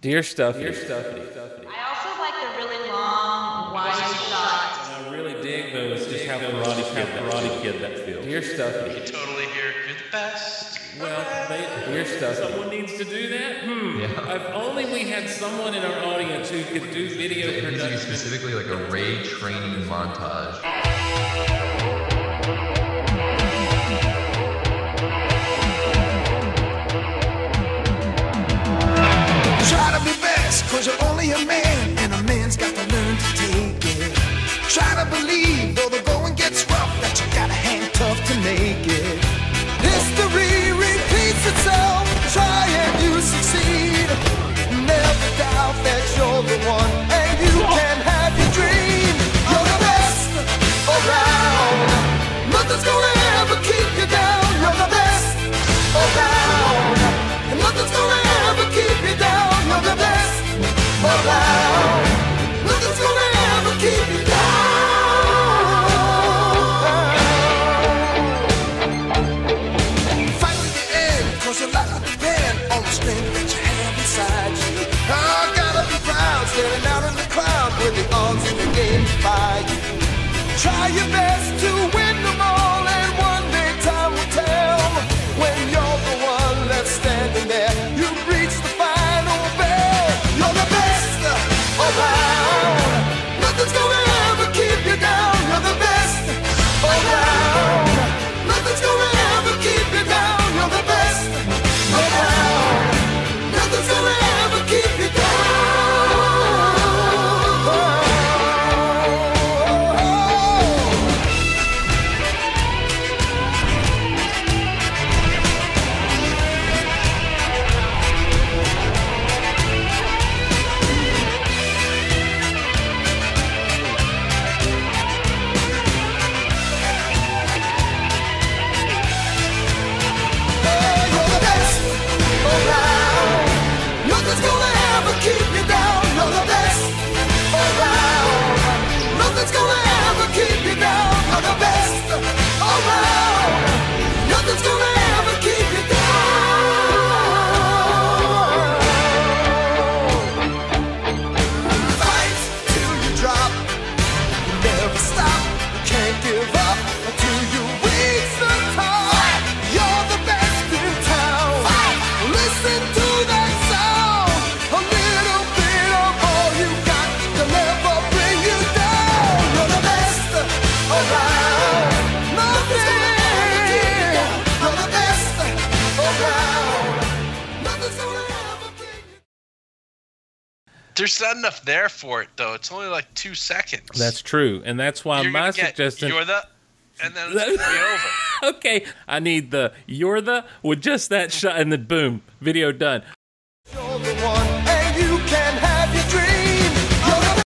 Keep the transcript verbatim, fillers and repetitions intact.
Dear Stuffy. Dear Stuffy. I also like the really long, wide shots. And I really dig those, just how Karate Kid, Karate Kid that feels. Dear Stuffy. You totally hear, you're the best. Well, they, Dear Stuffy. someone needs to do that? Hmm. Yeah. If only we had someone in our audience who could do video It needs to be production. specifically like a Ray training montage. Try to be best, cause you're only a man, and a man's got to learn to take it. Try to believe, though the going gets rough, that you gotta hang tough to make it. History repeats itself, try and you succeed. Never doubt that you're the one, and you can have your dream. You're the best around. Nothing's gonna ever keep you down. You're the best around. And nothing's gonna ever keep you down. You're the best around. Nothing's gonna ever keep you down. Fight to the end, cause your life will depend on the strength that you have inside you. I gotta be proud, standing out in the crowd with the odds in the game by you. Try your best to win them all, and one day time will tell. When you're the one left standing there, you reach the final bell. You're the best around. Nothing's gonna ever keep you down. You're the best around. Nothing's gonna ever keep you down. You're the best around. Nothing's gonna ever keep you down. You're the best around. Nothing's gonna ever keep you down. You're the best around. Nothing's gonna ever keep you down. You're the best around. Nothing's gonna ever keep you down. Fight till you drop. You never stop. You can't give up until you reach the top. You're the best in town. Listen to that sound. A little bit of all you got to never bring you down. You're the best around. Nothing. You're the best around. Nothing's gonna ever keep you. There's not enough there for it, though. It's only like two seconds. That's true, and that's why You're my gonna get, suggestion. You're the... And then it's going to be over. Okay, I need the you're the with just that shot, and then boom, video done.